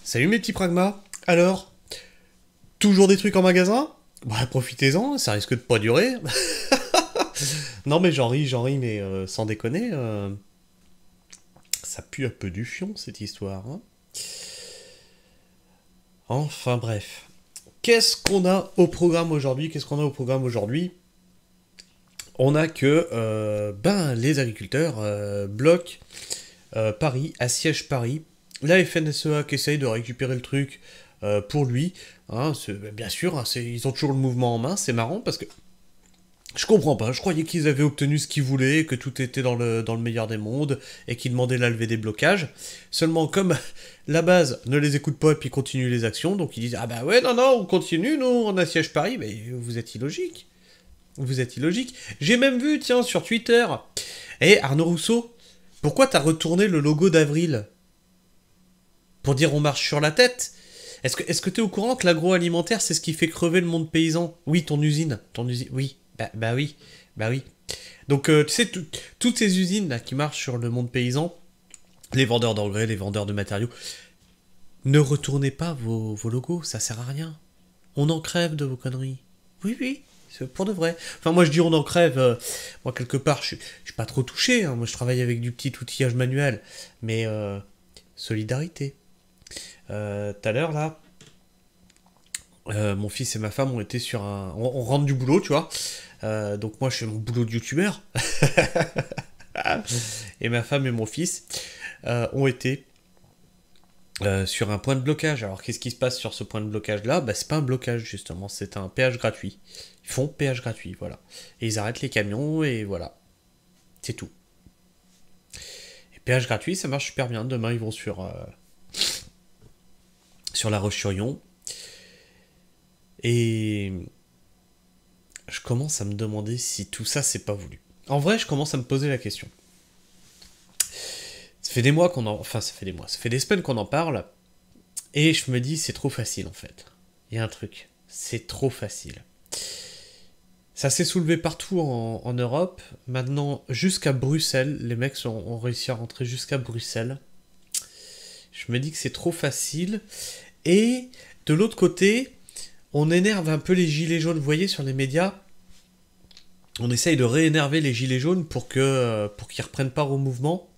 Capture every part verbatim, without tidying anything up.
Salut mes petits pragmas. Alors, toujours des trucs en magasin? Bah profitez-en, ça risque de pas durer. Non mais j'en ris, j'en ris, mais euh, sans déconner, euh, ça pue un peu du fion cette histoire. Hein. Enfin bref. Qu'est-ce qu'on a au programme aujourd'hui? Qu'est-ce qu'on a au programme aujourd'hui? On a que euh, ben, les agriculteurs euh, bloquent euh, Paris, assiègent Paris. La F N S E A qui essaye de récupérer le truc euh, pour lui. Hein, bien sûr, hein, ils ont toujours le mouvement en main. C'est marrant parce que je comprends pas. Je croyais qu'ils avaient obtenu ce qu'ils voulaient, que tout était dans le, dans le meilleur des mondes et qu'ils demandaient la levée des blocages. Seulement, comme la base ne les écoute pas et puis continue les actions, donc ils disent ah bah ouais, non, non, on continue, nous, on assiège Paris. Mais vous êtes illogique. Vous êtes illogique. J'ai même vu, tiens, sur Twitter. Eh, Arnaud Rousseau, pourquoi t'as retourné le logo d'Avril? Pour dire on marche sur la tête? Est-ce que est-ce que t'es au courant que l'agroalimentaire, c'est ce qui fait crever le monde paysan? Oui, ton usine. Ton usine. Oui. Bah, bah oui. Bah oui. Donc, euh, tu sais, tout, toutes ces usines là qui marchent sur le monde paysan, les vendeurs d'engrais, les vendeurs de matériaux, ne retournez pas vos, vos logos, ça sert à rien. On en crève de vos conneries. Oui, oui. Pour de vrai. Enfin, moi, je dis on en crève. Euh, moi, quelque part, je, je suis pas trop touché. Hein. Moi, je travaille avec du petit outillage manuel. Mais, euh, solidarité. Tout euh, à l'heure, là, euh, mon fils et ma femme ont été sur un... On, on rentre du boulot, tu vois. Euh, donc, moi, je fais mon boulot de youtubeur. Et ma femme et mon fils euh, ont été euh, sur un point de blocage. Alors, qu'est-ce qui se passe sur ce point de blocage-là? Bah, c'est pas un blocage, justement. C'est un péage gratuit. Ils font péage gratuit, voilà. Et ils arrêtent les camions, et voilà. C'est tout. Et péage gratuit, ça marche super bien. Demain, ils vont sur... Euh, sur La Roche-sur-Yon. Et je commence à me demander si tout ça c'est pas voulu. En vrai, je commence à me poser la question. Ça fait des mois qu'on en... Enfin, ça fait des mois. Ça fait des semaines qu'on en parle. Et je me dis, c'est trop facile en fait. Il y a un truc. C'est trop facile. Ça s'est soulevé partout en, en Europe. Maintenant, jusqu'à Bruxelles. Les mecs ont, ont réussi à rentrer jusqu'à Bruxelles. Je me dis que c'est trop facile. Et de l'autre côté, on énerve un peu les gilets jaunes. Vous voyez, sur les médias, on essaye de réénerver les gilets jaunes pour que pour qu'ils reprennent part au mouvement.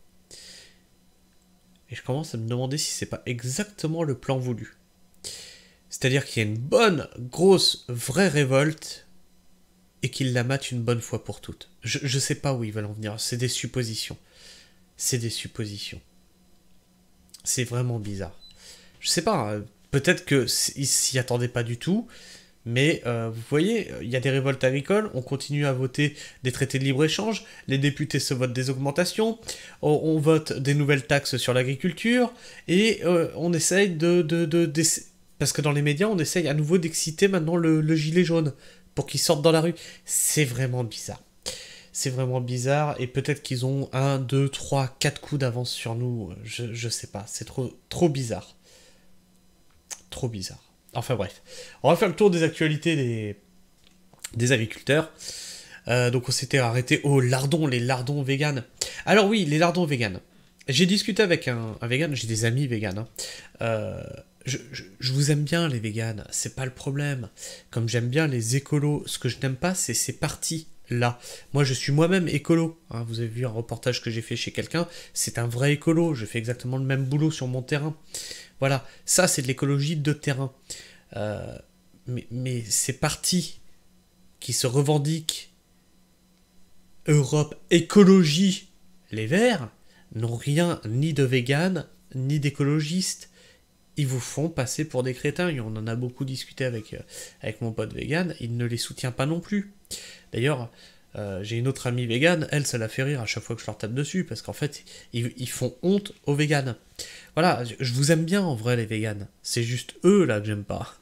Et je commence à me demander si c'est pas exactement le plan voulu. C'est-à-dire qu'il y a une bonne, grosse, vraie révolte et qu'ils la matent une bonne fois pour toutes. Je, je sais pas où ils veulent en venir. C'est des suppositions. C'est des suppositions. C'est vraiment bizarre. Je sais pas, hein, peut-être qu'ils s'y attendaient pas du tout, mais euh, vous voyez, il y a des révoltes agricoles, on continue à voter des traités de libre-échange, les députés se votent des augmentations, on, on vote des nouvelles taxes sur l'agriculture, et euh, on essaye de, de, de, de... Parce que dans les médias, on essaye à nouveau d'exciter maintenant le, le gilet jaune, pour qu'il sorte dans la rue. C'est vraiment bizarre. C'est vraiment bizarre, et peut-être qu'ils ont un, deux, trois, quatre coups d'avance sur nous, je, je sais pas, c'est trop, trop bizarre. Trop bizarre. Enfin bref. On va faire le tour des actualités des, des agriculteurs. Euh, donc on s'était arrêté aux lardons, les lardons véganes. Alors oui, les lardons véganes. J'ai discuté avec un, un vegan, j'ai des amis véganes. Hein. Euh, je, je, je vous aime bien les véganes, c'est pas le problème. Comme j'aime bien les écolos, ce que je n'aime pas, c'est ces parties là. Moi, je suis moi-même écolo. Hein, vous avez vu un reportage que j'ai fait chez quelqu'un, c'est un vrai écolo. Je fais exactement le même boulot sur mon terrain. Voilà, ça c'est de l'écologie de terrain. Euh, mais, mais ces partis qui se revendiquent Europe Écologie Les Verts n'ont rien ni de vegan ni d'écologiste. Ils vous font passer pour des crétins. On en a beaucoup discuté avec, avec mon pote vegan. Il ne les soutient pas non plus. D'ailleurs, euh, j'ai une autre amie vegan. Elle, ça la fait rire à chaque fois que je leur tape dessus. Parce qu'en fait, ils, ils font honte aux véganes. Voilà, je vous aime bien en vrai les véganes. C'est juste eux là que j'aime pas.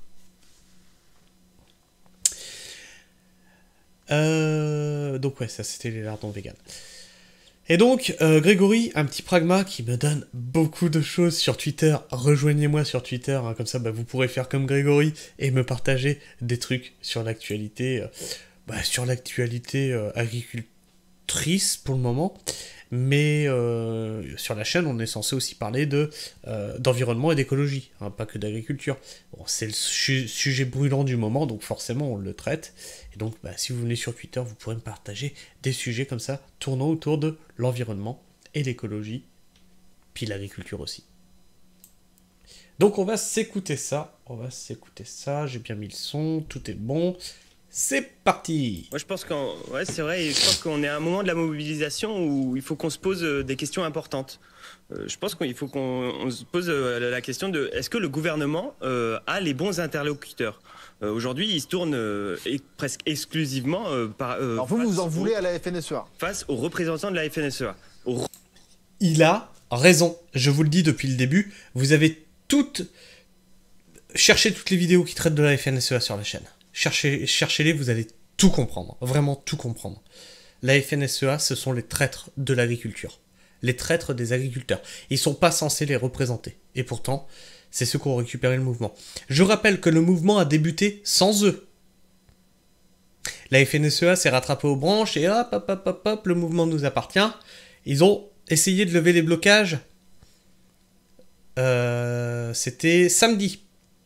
Euh, donc ouais, ça c'était les lardons véganes. Et donc, euh, Grégory, un petit pragma qui me donne beaucoup de choses sur Twitter. Rejoignez-moi sur Twitter, hein, comme ça bah, vous pourrez faire comme Grégory et me partager des trucs sur l'actualité, euh, bah, sur l'actualité euh, agricultrice pour le moment. mais euh, sur la chaîne, on est censé aussi parler de euh, d'environnement et d'écologie, hein, pas que d'agriculture. Bon, c'est le su sujet brûlant du moment, donc forcément on le traite. Et donc, bah, si vous venez sur Twitter, vous pourrez me partager des sujets comme ça, tournant autour de l'environnement et l'écologie, puis l'agriculture aussi. Donc on va s'écouter ça, on va s'écouter ça, j'ai bien mis le son, tout est bon, c'est parti. Moi je pense qu'en ouais, c'est vrai, et je pense qu'on est à un moment de la mobilisation où il faut qu'on se pose des questions importantes. Euh, je pense qu'il faut qu'on se pose la question de est-ce que le gouvernement euh, a les bons interlocuteurs. Euh, Aujourd'hui, il se tourne euh, et presque exclusivement euh, par. Euh, Alors vous, vous en voulez à la F N S E A? Face aux représentants de la F N S E A. Aux... Il a raison, je vous le dis depuis le début, vous avez toutes... Cherchez toutes les vidéos qui traitent de la F N S E A sur la chaîne. Cherchez, cherchez-les, vous allez tout comprendre. Vraiment tout comprendre. La F N S E A, ce sont les traîtres de l'agriculture. Les traîtres des agriculteurs. Ils sont pas censés les représenter. Et pourtant, c'est ceux qui ont récupéré le mouvement. Je rappelle que le mouvement a débuté sans eux. La F N S E A s'est rattrapée aux branches et hop, hop, hop, hop, hop, le mouvement nous appartient. Ils ont essayé de lever les blocages. Euh, C'était samedi.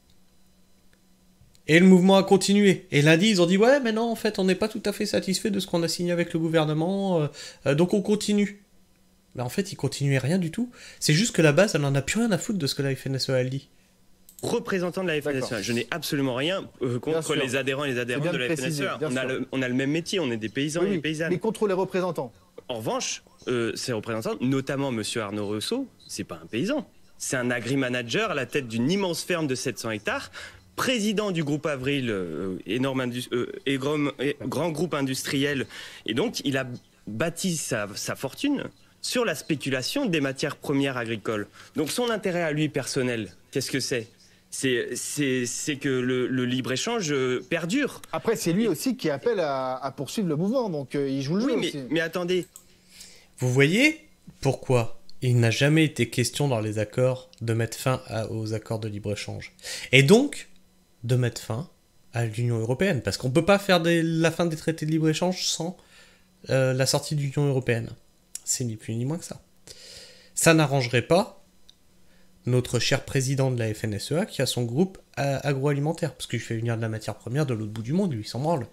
Et le mouvement a continué. Et lundi, ils ont dit « Ouais, mais non, en fait, on n'est pas tout à fait satisfait de ce qu'on a signé avec le gouvernement, euh, euh, donc on continue. » Mais en fait, ils continuaient rien du tout. C'est juste que la base, elle en a plus rien à foutre de ce que la F N S E A, elle dit. Représentant de la F N S E A. Je n'ai absolument rien euh, contre les adhérents et les adhérentes de la F N S E A. On a, le, on a le même métier, on est des paysans oui, et oui, des paysannes. Mais contre les représentants. En revanche, euh, ces représentants, notamment M. Arnaud Rousseau, c'est pas un paysan. C'est un agri-manager à la tête d'une immense ferme de sept cents hectares, président du groupe Avril, euh, énorme euh, et grand, et grand groupe industriel. Et donc, il a bâti sa, sa fortune sur la spéculation des matières premières agricoles. Donc, son intérêt à lui personnel, qu'est-ce que c'est? C'est que le, le libre-échange perdure. Après, c'est lui aussi qui appelle à, à poursuivre le mouvement, donc euh, il joue le oui, jeu mais, aussi. mais attendez. Vous voyez pourquoi il n'a jamais été question dans les accords de mettre fin à, aux accords de libre-échange. Et donc, de mettre fin à l'Union européenne. Parce qu'on ne peut pas faire des, la fin des traités de libre-échange sans euh, la sortie de l'Union européenne. C'est ni plus ni moins que ça. Ça n'arrangerait pas notre cher président de la F N S E A qui a son groupe agroalimentaire. Parce qu'il fait venir de la matière première de l'autre bout du monde, lui, il s'en branle.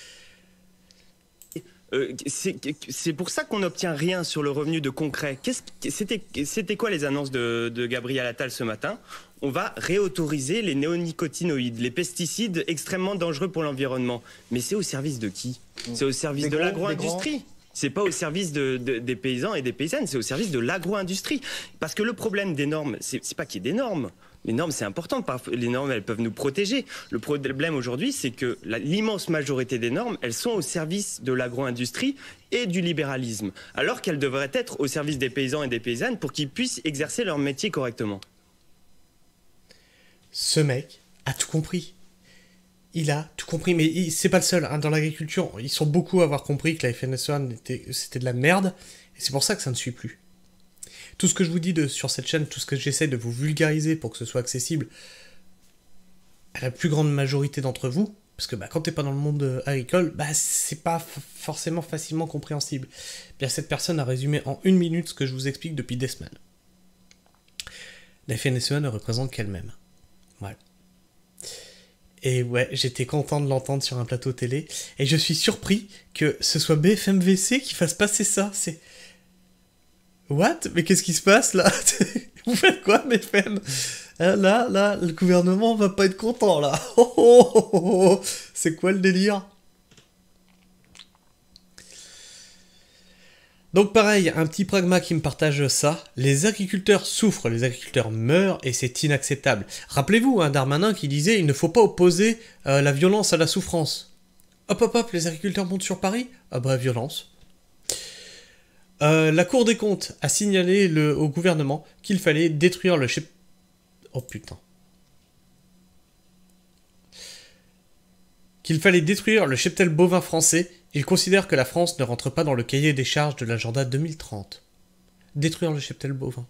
Euh, c'est pour ça qu'on n'obtient rien sur le revenu de concret. C'était quoi les annonces de, de Gabriel Attal ce matin? On va réautoriser les néonicotinoïdes, les pesticides extrêmement dangereux pour l'environnement. Mais c'est au service de qui? C'est au service de l'agro-industrie. C'est pas au service de, de, des paysans et des paysannes, c'est au service de l'agro-industrie. Parce que le problème des normes, c'est pas qu'il y ait des normes. Les normes, c'est important. Les normes, elles peuvent nous protéger. Le problème aujourd'hui, c'est que l'immense majorité des normes, elles sont au service de l'agro-industrie et du libéralisme. Alors qu'elles devraient être au service des paysans et des paysannes pour qu'ils puissent exercer leur métier correctement. Ce mec a tout compris. Il a tout compris, mais c'est pas le seul. Hein. Dans l'agriculture, ils sont beaucoup à avoir compris que la F N S E A, c'était de la merde. Et c'est pour ça que ça ne suit plus. Tout ce que je vous dis de, sur cette chaîne, tout ce que j'essaie de vous vulgariser pour que ce soit accessible à la plus grande majorité d'entre vous, parce que bah, quand t'es pas dans le monde agricole, bah, c'est pas forcément facilement compréhensible. Bien, cette personne a résumé en une minute ce que je vous explique depuis des semaines. La F N S E A ne représente qu'elle-même. Voilà. Et ouais, j'étais content de l'entendre sur un plateau télé. Et je suis surpris que ce soit B F M V C qui fasse passer ça. C'est... What? Mais qu'est-ce qui se passe, là? Vous faites quoi, B F M? Là, là, le gouvernement va pas être content, là. Oh, oh, oh, oh. C'est quoi le délire? Donc pareil, un petit pragma qui me partage ça. Les agriculteurs souffrent, les agriculteurs meurent et c'est inacceptable. Rappelez-vous, hein, Darmanin qui disait « Il ne faut pas opposer euh, la violence à la souffrance ». Hop hop hop, les agriculteurs montent sur Paris? Ah bah violence. Euh, la Cour des comptes a signalé le, au gouvernement qu'il fallait détruire le chep... Oh putain. Qu'il fallait détruire le cheptel bovin français. Il considère que la France ne rentre pas dans le cahier des charges de l'agenda deux mille trente. Détruire le cheptel bovin.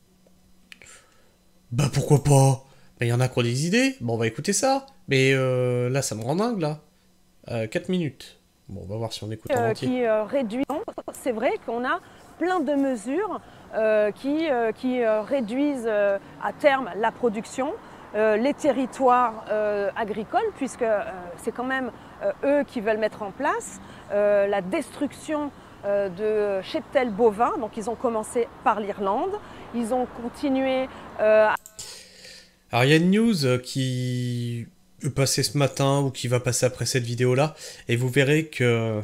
Bah pourquoi pas? Mais il y en a qui ont des idées. Bon, on va écouter ça. Mais euh, là, ça me rend dingue, là. Euh, quatre minutes. Bon, on va voir si on écoute en euh, entier. Qui euh, réduit... C'est vrai qu'on a plein de mesures euh, qui, euh, qui euh, réduisent euh, à terme la production, euh, les territoires euh, agricoles, puisque euh, c'est quand même euh, eux qui veulent mettre en place euh, la destruction euh, de cheptels bovins. Donc ils ont commencé par l'Irlande, ils ont continué euh, à... Alors il y a une news qui est passée ce matin ou qui va passer après cette vidéo-là, et vous verrez que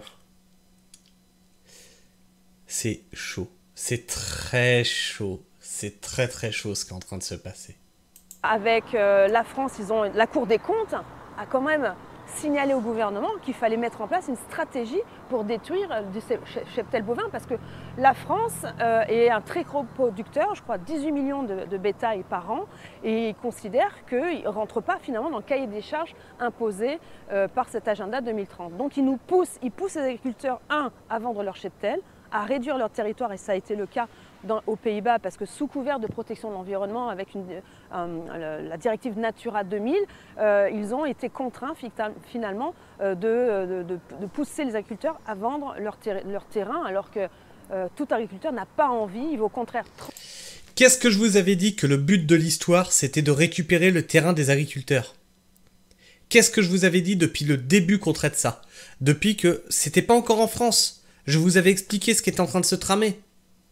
c'est chaud. C'est très chaud. C'est très très chaud ce qui est en train de se passer. Avec euh, la France, ils ont, la Cour des comptes a quand même signalé au gouvernement qu'il fallait mettre en place une stratégie pour détruire euh, du cheptel bovin, parce que la France euh, est un très gros producteur, je crois dix-huit millions de, de bétail par an, et ils considèrent qu'il ne rentre pas finalement dans le cahier des charges imposé euh, par cet agenda deux mille trente. Donc ils nous poussent, ils poussent les agriculteurs, un, à vendre leur cheptel, à réduire leur territoire, et ça a été le cas dans, aux Pays-Bas, parce que sous couvert de protection de l'environnement, avec une, euh, la directive Natura deux mille, euh, ils ont été contraints finalement euh, de, de, de pousser les agriculteurs à vendre leur, ter leur terrain, alors que euh, tout agriculteur n'a pas envie, il veut au contraire... Qu'est-ce que je vous avais dit que le but de l'histoire, c'était de récupérer le terrain des agriculteurs? Qu'est-ce que je vous avais dit depuis le début qu'on traite ça? Depuis que c'était pas encore en France. Je vous avais expliqué ce qui était en train de se tramer.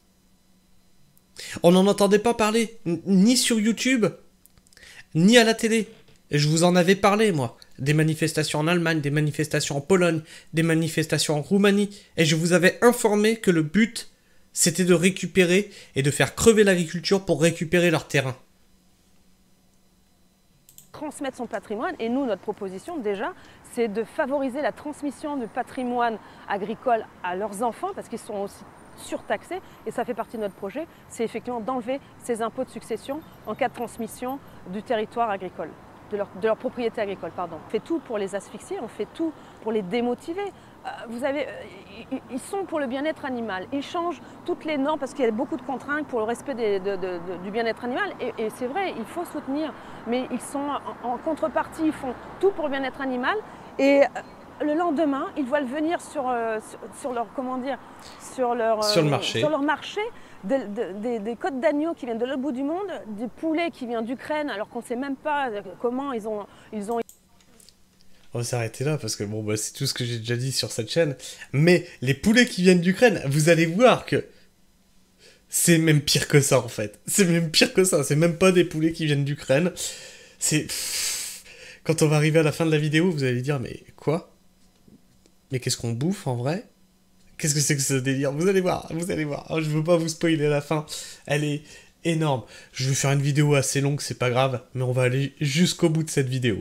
On n'en entendait pas parler, ni sur YouTube, ni à la télé. Et je vous en avais parlé, moi. Des manifestations en Allemagne, des manifestations en Pologne, des manifestations en Roumanie. Et je vous avais informé que le but, c'était de récupérer et de faire crever l'agriculture pour récupérer leur terrain. Transmettre son patrimoine, et nous, notre proposition déjà, c'est de favoriser la transmission du patrimoine agricole à leurs enfants, parce qu'ils sont aussi surtaxés, et ça fait partie de notre projet, c'est effectivement d'enlever ces impôts de succession en cas de transmission du territoire agricole, de leur, de leur propriété agricole, pardon. On fait tout pour les asphyxier, on fait tout pour les démotiver. Euh, vous avez, euh, ils sont pour le bien-être animal, ils changent toutes les normes parce qu'il y a beaucoup de contraintes pour le respect des, de, de, de, du bien-être animal, et, et c'est vrai, il faut soutenir, mais ils sont en, en contrepartie, ils font tout pour le bien-être animal, et le lendemain, ils veulent venir sur, euh, sur, sur leur, comment dire, sur leur, sur le euh, marché, sur leur marché de, de, de, des côtes d'agneau qui viennent de l'autre bout du monde, des poulets qui viennent d'Ukraine, alors qu'on ne sait même pas comment ils ont... Ils ont... On va s'arrêter là, parce que bon, bah, c'est tout ce que j'ai déjà dit sur cette chaîne. Mais les poulets qui viennent d'Ukraine, vous allez voir que c'est même pire que ça, en fait. C'est même pire que ça, c'est même pas des poulets qui viennent d'Ukraine. C'est... Quand on va arriver à la fin de la vidéo, vous allez dire, mais quoi? Mais qu'est-ce qu'on bouffe en vrai? Qu'est-ce que c'est que ce délire? Vous allez voir, vous allez voir. Oh, je veux pas vous spoiler la fin. Elle est énorme. Je vais faire une vidéo assez longue, c'est pas grave. Mais on va aller jusqu'au bout de cette vidéo.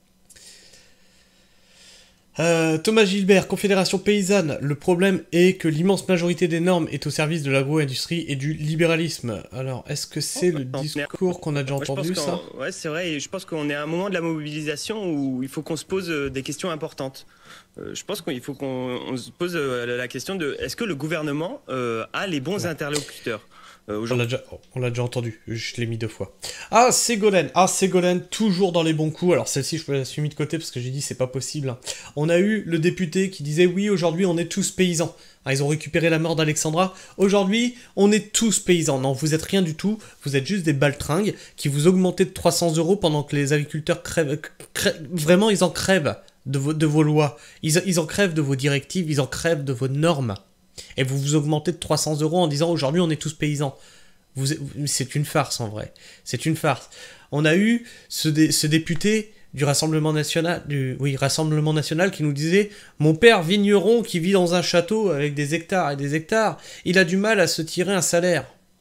Euh, Thomas Gilbert, Confédération Paysanne. Le problème est que l'immense majorité des normes est au service de l'agro-industrie et du libéralisme. Alors, est-ce que c'est le discours qu'on a déjà entendu, ça? Ouais, c'est vrai, et je pense qu'on est à un moment de la mobilisation où il faut qu'on se pose des questions importantes. Euh, je pense qu'il faut qu'on se pose la question de est-ce que le gouvernement euh, a les bons ouais. interlocuteurs? Euh, on l'a déjà, on l'a déjà entendu, je l'ai mis deux fois. Ah, Ségolène, ah, Ségolène, toujours dans les bons coups. Alors celle-ci, je la suis mis de côté parce que j'ai dit c'est pas possible. On a eu le député qui disait oui, aujourd'hui on est tous paysans. Ah, ils ont récupéré la mort d'Alexandra. Aujourd'hui, on est tous paysans. Non, vous êtes rien du tout. Vous êtes juste des baltringues qui vous augmentez de trois cents euros pendant que les agriculteurs crèvent. crèvent vraiment, ils en crèvent de vos, de vos lois. Ils, ils en crèvent de vos directives. Ils en crèvent de vos normes. Et vous vous augmentez de trois cents euros en disant aujourd'hui on est tous paysans. Vous, c'est une farce en vrai. C'est une farce. On a eu ce, dé, ce député du Rassemblement National, du, oui, Rassemblement National qui nous disait « Mon père vigneron qui vit dans un château avec des hectares et des hectares, il a du mal à se tirer un salaire. »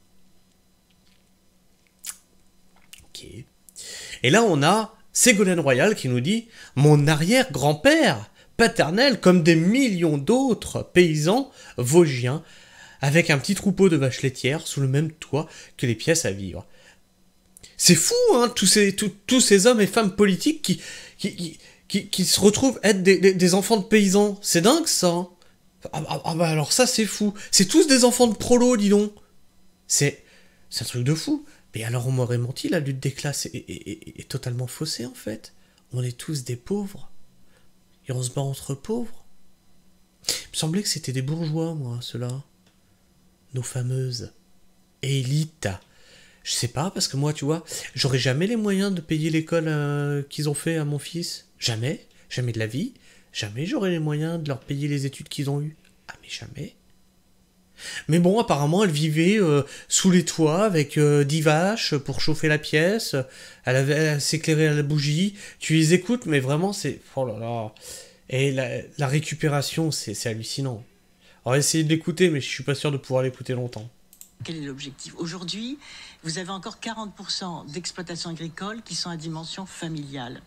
Ok. Et là on a Ségolène Royal qui nous dit « Mon arrière-grand-père paternel, comme des millions d'autres paysans vosgiens, avec un petit troupeau de vaches laitières sous le même toit que les pièces à vivre. » C'est fou, hein, tous ces, tous, tous ces hommes et femmes politiques qui, qui, qui, qui, qui se retrouvent être des, des, des enfants de paysans. C'est dingue, ça. Hein. Ah, ah, ah bah alors ça, c'est fou. C'est tous des enfants de prolos, dis donc. C'est un truc de fou. Mais alors on m'aurait menti, la lutte des classes est, est, est, est totalement faussée, en fait. On est tous des pauvres. Et on se bat entre pauvres. Il me semblait que c'était des bourgeois, moi, ceux-là. nos fameuses élites. Je sais pas, parce que moi, tu vois, j'aurais jamais les moyens de payer l'école euh, qu'ils ont fait à mon fils. Jamais. Jamais de la vie. Jamais j'aurais les moyens de leur payer les études qu'ils ont eues. Ah, mais jamais. Mais bon, apparemment, elle vivait euh, sous les toits avec euh, dix vaches pour chauffer la pièce. Elle avait elle s'éclairait à la bougie. Tu les écoutes, mais vraiment, c'est... Oh là là. Et la, la récupération, c'est c'est hallucinant. On va essayer de l'écouter, mais je suis pas sûr de pouvoir l'écouter longtemps. Quel est l'objectif? Aujourd'hui, vous avez encore quarante pour cent d'exploitations agricoles qui sont à dimension familiale.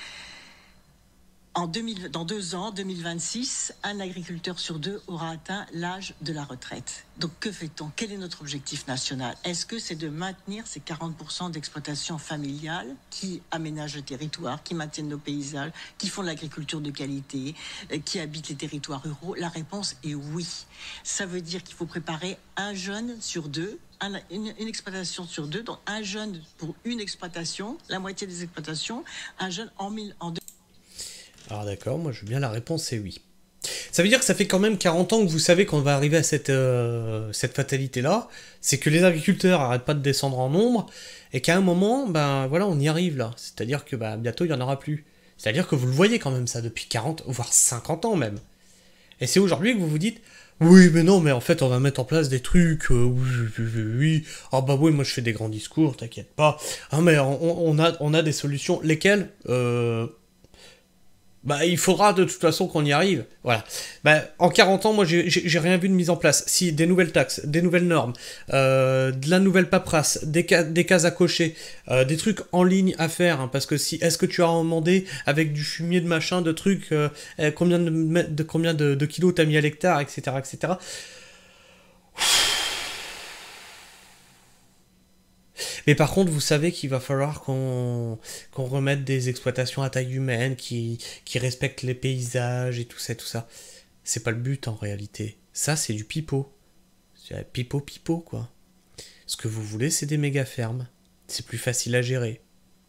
En deux mille, dans deux ans, deux mille vingt-six, un agriculteur sur deux aura atteint l'âge de la retraite. Donc que fait-on? Quel est notre objectif national? Est-ce que c'est de maintenir ces quarante pour cent d'exploitations familiales qui aménagent le territoire, qui maintiennent nos paysages, qui font de l'agriculture de qualité, qui habitent les territoires ruraux? La réponse est oui. Ça veut dire qu'il faut préparer un jeune sur deux, un, une, une exploitation sur deux, donc un jeune pour une exploitation, la moitié des exploitations, un jeune en mille, en deux. Alors d'accord, moi je veux bien, la réponse c'est oui. Ça veut dire que ça fait quand même quarante ans que vous savez qu'on va arriver à cette, euh, cette fatalité-là, c'est que les agriculteurs n'arrêtent pas de descendre en nombre, et qu'à un moment, ben voilà, on y arrive là. C'est-à-dire que ben, bientôt il n'y en aura plus. C'est-à-dire que vous le voyez quand même ça depuis quarante, voire cinquante ans même. Et c'est aujourd'hui que vous vous dites, oui mais non, mais en fait on va mettre en place des trucs, euh, oui, oui, oui, oui, ah bah oui, moi je fais des grands discours, t'inquiète pas. Ah mais on, on, a, on a des solutions, lesquelles euh, Bah, il faudra de toute façon qu'on y arrive. Voilà. Bah, en quarante ans, moi, j'ai, j'ai rien vu de mise en place. Si, des nouvelles taxes, des nouvelles normes, euh, de la nouvelle paperasse, des, ca des cases à cocher, euh, des trucs en ligne à faire. Hein, parce que si, est-ce que tu as demandé avec du fumier de machin, de trucs, euh, combien de, de, combien de, de kilos t'as mis à l'hectare, et cetera, et cetera. Mais par contre, vous savez qu'il va falloir qu'on qu'on remette des exploitations à taille humaine, qui, qui respectent les paysages et tout ça, tout ça. C'est pas le but en réalité. Ça, c'est du pipeau. C'est pipeau, pipeau, quoi. Ce que vous voulez, c'est des méga fermes. C'est plus facile à gérer.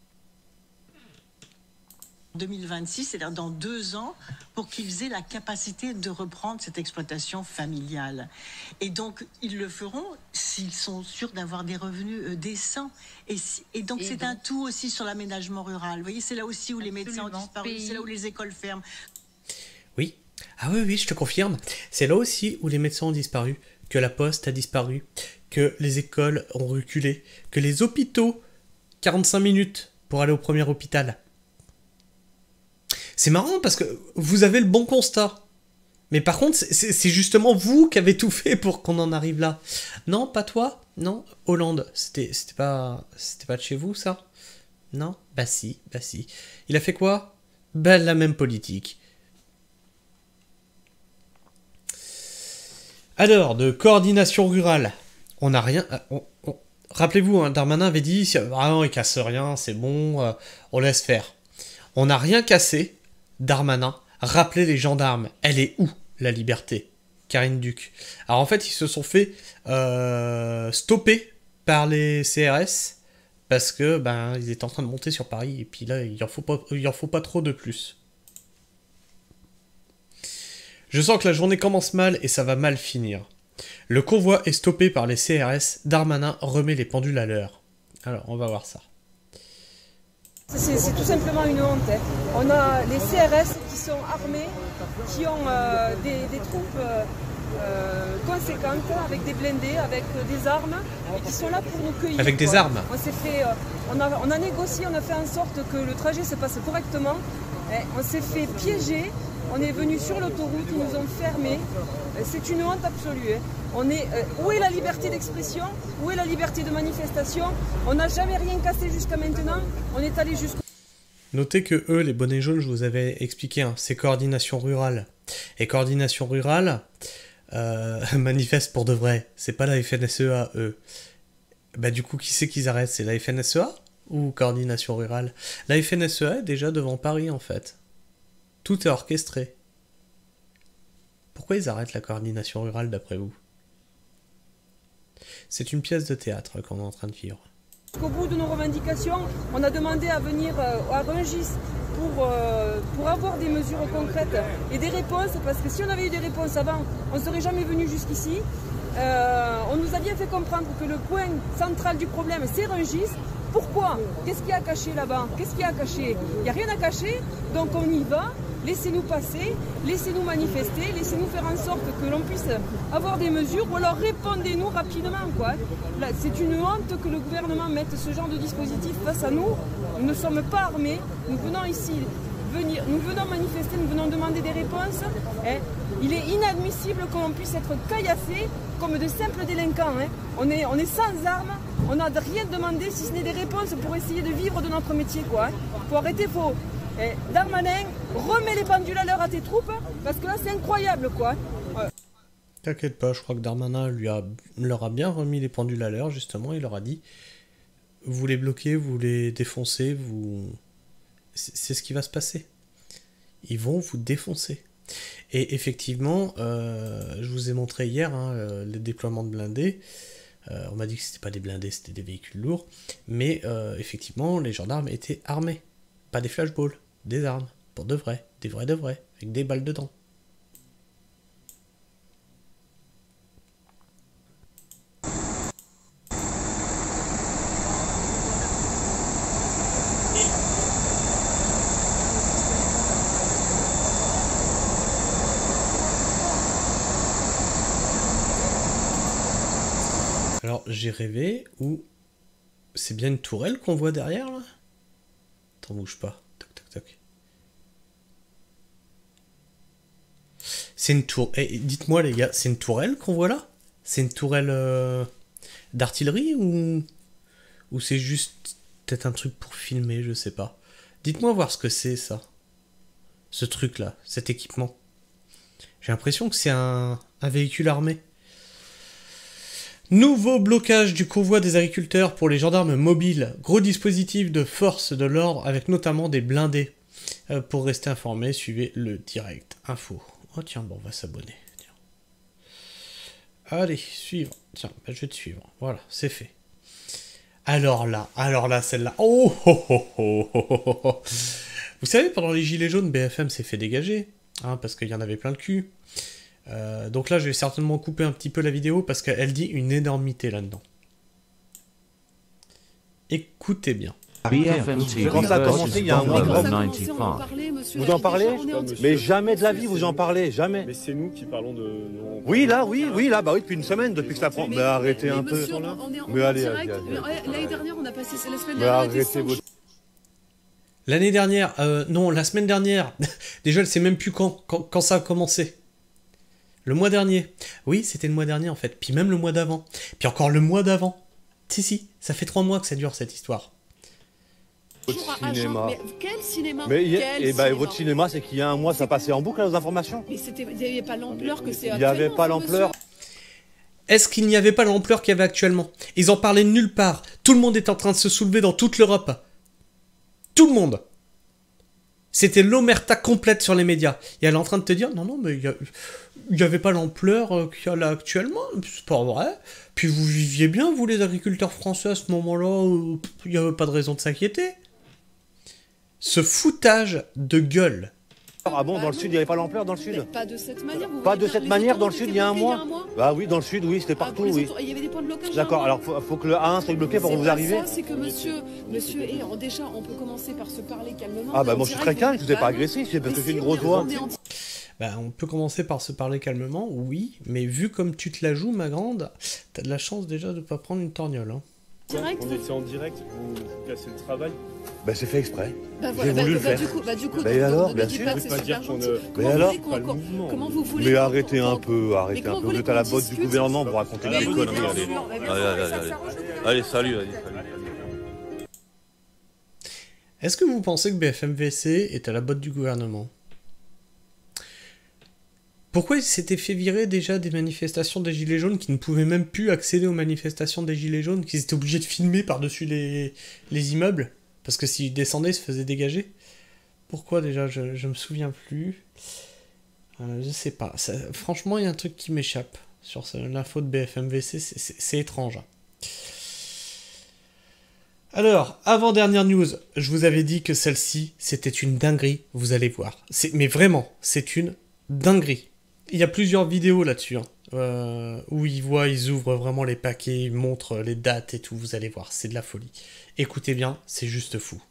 deux mille vingt-six, c'est-à-dire dans deux ans, pour qu'ils aient la capacité de reprendre cette exploitation familiale. Et donc, ils le feront s'ils sont sûrs d'avoir des revenus euh, décents. Et, si, et donc, c'est un tout aussi sur l'aménagement rural. Vous voyez, c'est là aussi où les médecins ont disparu, c'est là où les écoles ferment. Oui. Ah oui, oui, je te confirme. C'est là aussi où les médecins ont disparu, que la poste a disparu, que les écoles ont reculé, que les hôpitaux, quarante-cinq minutes pour aller au premier hôpital. C'est marrant parce que vous avez le bon constat. Mais par contre, c'est justement vous qui avez tout fait pour qu'on en arrive là. Non, pas toi? Non, Hollande. C'était pas, c'était pas de chez vous, ça? Non? Bah si, bah si. Il a fait quoi? Bah la même politique. Alors, de coordination rurale. On n'a rien... On, on... Rappelez-vous, hein, Darmanin avait dit, ah non, il casse rien, c'est bon, euh, on laisse faire. On n'a rien cassé. Darmanin, rappelez les gendarmes, elle est où la liberté? Karine Duc. Alors en fait, ils se sont fait euh, stopper par les C R S parce que ben ils étaient en train de monter sur Paris et puis là il en faut pas, il en faut pas trop de plus. Je sens que la journée commence mal et ça va mal finir. Le convoi est stoppé par les C R S. Darmanin remet les pendules à l'heure. Alors on va voir ça. C'est tout simplement une honte. Hein. On a les C R S qui sont armés, qui ont euh, des, des troupes euh, euh, conséquentes, avec des blindés, avec des armes, et qui sont là pour nous cueillir. Avec des quoi. armes On s'est fait, euh, on, a, on a négocié, on a fait en sorte que le trajet se passe correctement. Hein. On s'est fait piéger, on est venu sur l'autoroute, ils nous ont fermés. C'est une honte absolue. Hein. On est, euh, où est la liberté d'expression? Où est la liberté de manifestation? On n'a jamais rien cassé jusqu'à maintenant. On est allé jusqu'au... Notez que eux, les bonnets jaunes, je vous avais expliqué, hein, c'est coordination rurale. Et coordination rurale, euh, manifeste pour de vrai. C'est pas la F N S E A, eux. Bah du coup, qui c'est qu'ils arrêtent? C'est la F N S E A ou coordination rurale? La F N S E A est déjà devant Paris, en fait. Tout est orchestré. Pourquoi ils arrêtent la coordination rurale, d'après vous? C'est une pièce de théâtre qu'on est en train de vivre. Au bout de nos revendications, on a demandé à venir à Rungis pour, euh, pour avoir des mesures concrètes et des réponses, parce que si on avait eu des réponses avant, on ne serait jamais venu jusqu'ici. Euh, on nous a bien fait comprendre que le point central du problème, c'est Rungis. Pourquoi? Qu'est-ce qu'il y a à cacher là-bas? Qu'est-ce qu'il y a à cacher? Il n'y a rien à cacher, donc on y va. Laissez-nous passer, laissez-nous manifester, laissez-nous faire en sorte que l'on puisse avoir des mesures, ou alors répondez-nous rapidement, quoi. Là, c'est une honte que le gouvernement mette ce genre de dispositif face à nous. Nous ne sommes pas armés, nous venons ici venir, nous venons manifester, nous venons demander des réponses. Hein. Il est inadmissible qu'on puisse être caillassés comme de simples délinquants. Hein. On est, on est sans armes, on n'a rien demandé si ce n'est des réponses pour essayer de vivre de notre métier, quoi. Hein. Faut arrêter, faut... Eh, Darmanin, remets les pendules à l'heure à tes troupes, parce que là c'est incroyable, quoi. Ouais. T'inquiète pas, je crois que Darmanin lui a, leur a bien remis les pendules à l'heure, justement. Il leur a dit, vous les bloquez, vous les défoncez, vous... c'est ce qui va se passer. Ils vont vous défoncer. Et effectivement, euh, je vous ai montré hier hein, le déploiement de blindés. Euh, on m'a dit que c'était pas des blindés, c'était des véhicules lourds. Mais euh, effectivement, les gendarmes étaient armés. Pas des flashballs, des armes, pour de vrai, des vrais de vrais, avec des balles dedans. Alors, j'ai rêvé où c'est bien une tourelle qu'on voit derrière, là? T'en bouge pas. Toc, toc, toc. C'est une tour... Eh, dites-moi, les gars, c'est une tourelle qu'on voit là? C'est une tourelle euh, d'artillerie ou... ou c'est juste peut-être un truc pour filmer, je sais pas. Dites-moi voir ce que c'est, ça. Ce truc-là, cet équipement. J'ai l'impression que c'est un, un véhicule armé. Nouveau blocage du convoi des agriculteurs pour les gendarmes mobiles. Gros dispositif de force de l'ordre avec notamment des blindés. Euh, pour rester informé, suivez le direct info. Oh tiens, bon, on va s'abonner. Allez, suivre. Tiens, bah, je vais te suivre. Voilà, c'est fait. Alors là, alors là, celle-là. Oh, oh, oh, oh, oh, oh. Vous savez, pendant les gilets jaunes, B F M s'est fait dégager. Hein, parce qu'il y en avait plein le cul. Euh, donc là, je vais certainement couper un petit peu la vidéo parce qu'elle dit une énormité là-dedans. Écoutez bien. Quand ça a commencé, il y a un mois, vous en parlez? Mais jamais de la vie, vous en parlez, jamais. Mais c'est nous qui parlons de... Oui, là, oui, oui, là, bah oui, depuis une semaine, depuis que ça prend... Mais arrêtez un peu. Mais allez, allez, l'année dernière, on a passé la semaine dernière. Mais arrêtez votre... L'année dernière, euh, non, la semaine dernière. Déjà, elle sait même plus quand, quand, quand ça a commencé. Le mois dernier. Oui, c'était le mois dernier en fait. Puis même le mois d'avant. Puis encore le mois d'avant. Si, si, ça fait trois mois que ça dure cette histoire. Votre cinéma. Mais quel cinéma? Mais quel et bah, cinéma votre cinéma, c'est qu'il y a un mois, ça passait en boucle, là, aux informations. Mais il n'y avait pas l'ampleur que c'est Il n'y avait pas l'ampleur. Est-ce qu'il n'y avait pas l'ampleur qu'il y avait actuellement? Ils en parlaient nulle part. Tout le monde est en train de se soulever dans toute l'Europe. Tout le monde. C'était l'omerta complète sur les médias. Et elle est en train de te dire, non, non, mais il n'y avait pas l'ampleur qu'il y a là actuellement. C'est pas vrai. Puis vous viviez bien, vous, les agriculteurs français, à ce moment-là. Il n'y avait pas de raison de s'inquiéter. Ce foutage de gueule. Ah bon, dans le sud, il n'y avait pas l'ampleur dans le sud? Pas de cette manière. Vous pas de cette manière dans le sud, il y a un mois. Bah oui, dans le sud, oui, c'était partout, oui. Il y avait des points de blocage. D'accord, alors faut, faut que le A un soit bloqué pour que vous arriviez. C'est que monsieur, monsieur, et déjà, on peut commencer par se parler calmement. Ah bah moi je suis très calme, je vous ai pas agressif, c'est parce que j'ai une grosse voix. Bah, on peut commencer par se parler calmement, oui, mais vu comme tu te la joues, ma grande, t'as de la chance déjà de pas prendre une torgnole. Hein. Direct. On était en direct, vous, vous cassez le travail. Bah c'est fait exprès. Bah, J'ai bah, voulu bah, le faire. Du coup, bah, du coup, bah, et alors, bien sûr. Pas dire qu'on ne... Mais alors Comment vous voulez Mais arrêtez un peu, arrêtez un peu. Vous êtes à la botte du gouvernement, vous racontez des conneries. Allez, allez, allez, allez. Allez, salut, allez, salut. Est-ce que vous pensez que B F M V C est à la botte du gouvernement? Pourquoi il s'était fait virer déjà des manifestations des Gilets jaunes qui ne pouvaient même plus accéder aux manifestations des Gilets jaunes, qu'ils étaient obligés de filmer par-dessus les, les immeubles? Parce que s'ils descendaient, ils se faisaient dégager. Pourquoi déjà? Je, je me souviens plus. Euh, je sais pas. Ça, franchement, il y a un truc qui m'échappe sur l'info de B F M V C. C'est étrange. Alors, avant-dernière news, je vous avais dit que celle-ci, c'était une dinguerie, vous allez voir. Mais vraiment, c'est une dinguerie. Il y a plusieurs vidéos là-dessus. Hein. euh, où ils voient, ils ouvrent vraiment les paquets, ils montrent les dates et tout, vous allez voir, c'est de la folie. Écoutez bien, c'est juste fou.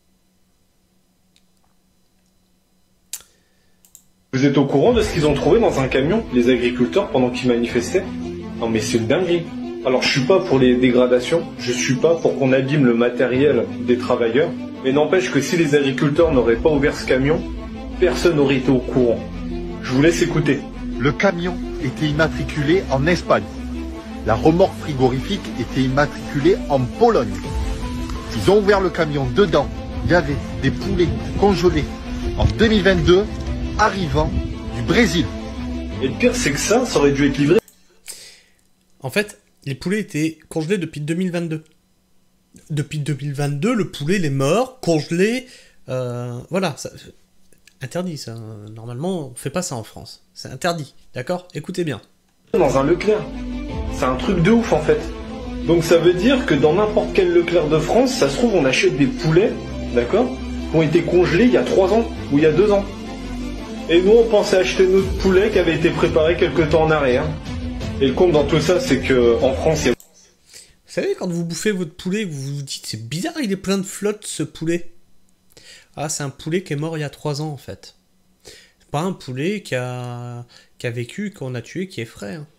Vous êtes au courant de ce qu'ils ont trouvé dans un camion, les agriculteurs, pendant qu'ils manifestaient? Non mais c'est une dinguerie. Alors je suis pas pour les dégradations, je suis pas pour qu'on abîme le matériel des travailleurs, mais n'empêche que si les agriculteurs n'auraient pas ouvert ce camion, personne n'aurait été au courant. Je vous laisse écouter. Le camion était immatriculé en Espagne. La remorque frigorifique était immatriculée en Pologne. Ils ont ouvert le camion, dedans, il y avait des poulets congelés en deux mille vingt-deux, arrivant du Brésil. Et le pire c'est que ça, ça aurait dû être livré. En fait, les poulets étaient congelés depuis deux mille vingt-deux. Depuis deux mille vingt-deux, le poulet, il est mort, congelé, euh, voilà, ça, interdit ça. Normalement, on fait pas ça en France. C'est interdit, d'accord? Écoutez bien. Dans un Leclerc. C'est un truc de ouf en fait. Donc ça veut dire que dans n'importe quel Leclerc de France, ça se trouve on achète des poulets, d'accord, qui ont été congelés il y a trois ans ou il y a deux ans. Et nous on pensait acheter notre poulet qui avait été préparé quelque temps en arrière. Et le compte dans tout ça, c'est que en France, il y a... Vous savez, quand vous bouffez votre poulet, vous vous dites c'est bizarre, il est plein de flotte ce poulet. Ah, c'est un poulet qui est mort il y a trois ans en fait. C'est pas un poulet qui a, qui a vécu, qu'on a tué, qui est frais. Hein.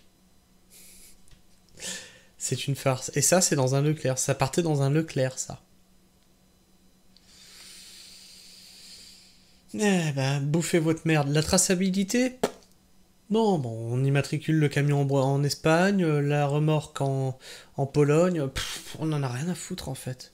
C'est une farce. Et ça, c'est dans un Leclerc. Ça partait dans un Leclerc, ça. Eh ben, bouffez votre merde. La traçabilité? Non, bon, on immatricule le camion en, en Espagne, la remorque en, en Pologne. Pff, on en a rien à foutre, en fait.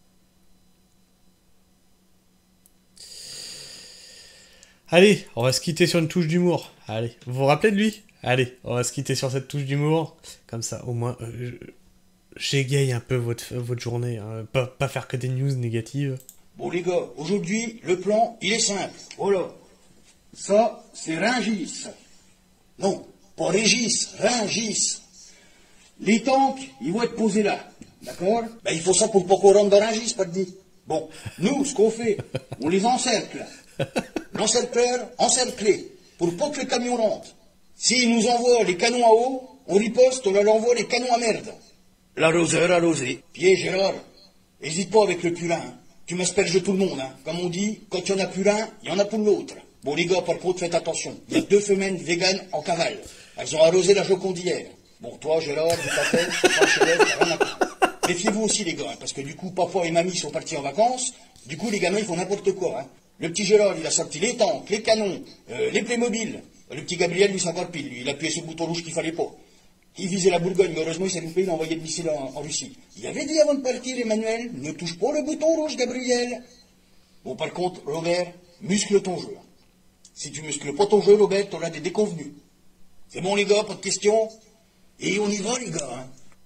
Allez, on va se quitter sur une touche d'humour. Allez, vous vous rappelez de lui? Allez, on va se quitter sur cette touche d'humour. Comme ça, au moins, euh, j'égaye un peu votre, votre journée. Hein. Pas, pas faire que des news négatives. Bon les gars, aujourd'hui, le plan, il est simple. Voilà. Ça, c'est Rungis. Non, pas Régis, Rungis. Les tanks, ils vont être posés là. D'accord? Ben, il faut ça pour pas qu'on rentre dans Rungis, pas de dit. Bon, nous, ce qu'on fait, on les encercle. L'encercleur, encerclé, pour pas que le camion rentre. S'ils nous envoient les canons à eau, on riposte, on leur envoie les canons à merde. L'arroseur arrosé. Pierre Gérard, hésite pas avec le purin. Hein. Tu m'asperges de tout le monde. Hein. Comme on dit, quand il y en a plus l'un, il y en a pour l'autre. Bon les gars, par contre, faites attention. Il y a deux femelles véganes en cavale. Elles ont arrosé la Joconde hier. Bon, toi, Gérard, de ta tête, pas chez t'as rien à faire. Méfiez-vous aussi, les gars, hein, parce que du coup, papa et mamie sont partis en vacances. Du coup, les gamins, ils font n'importe quoi. Hein. Le petit Gérard, il a sorti les tanks, les canons, euh, les Playmobil. Le petit Gabriel, lui, c'est encore pile. Lui, il a appuyé sur le bouton rouge qu'il fallait pas. Il visait la Bourgogne, mais heureusement, il s'est loupé, il a envoyé le missile en, en Russie. Il avait dit avant de partir, Emmanuel, ne touche pas le bouton rouge, Gabriel. Bon, par contre, Robert, muscle ton jeu. Si tu muscles pas ton jeu, Robert, t'auras des déconvenus. C'est bon, les gars, pas de questions? Et on y va, les gars,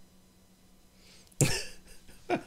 hein.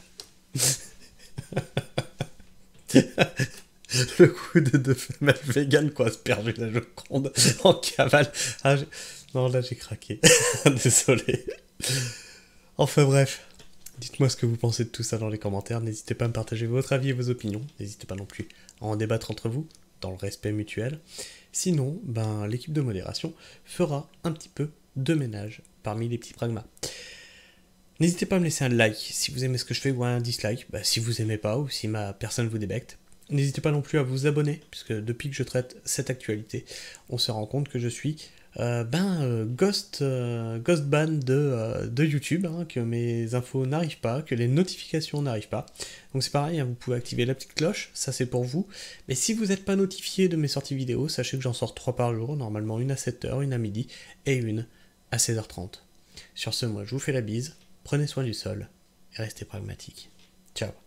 Le coup de deux femelles vegan, quoi, asperger la Joconde en cavale. Ah, je... Non, là, j'ai craqué. Désolé. Enfin, bref. Dites-moi ce que vous pensez de tout ça dans les commentaires. N'hésitez pas à me partager votre avis et vos opinions. N'hésitez pas non plus à en débattre entre vous, dans le respect mutuel. Sinon, ben, l'équipe de modération fera un petit peu de ménage parmi les petits pragmas. N'hésitez pas à me laisser un like si vous aimez ce que je fais ou un dislike, bah, si vous aimez pas ou si ma personne vous débecte. N'hésitez pas non plus à vous abonner, puisque depuis que je traite cette actualité, on se rend compte que je suis euh, ben, euh, ghost, euh, ghost ban de, euh, de YouTube, hein, que mes infos n'arrivent pas, que les notifications n'arrivent pas. Donc c'est pareil, hein, vous pouvez activer la petite cloche, ça c'est pour vous. Mais si vous n'êtes pas notifié de mes sorties vidéo, sachez que j'en sors trois par jour, normalement une à sept heures, une à midi et une à seize heures trente. Sur ce, moi je vous fais la bise. Prenez soin du sol et restez pragmatiques. Ciao.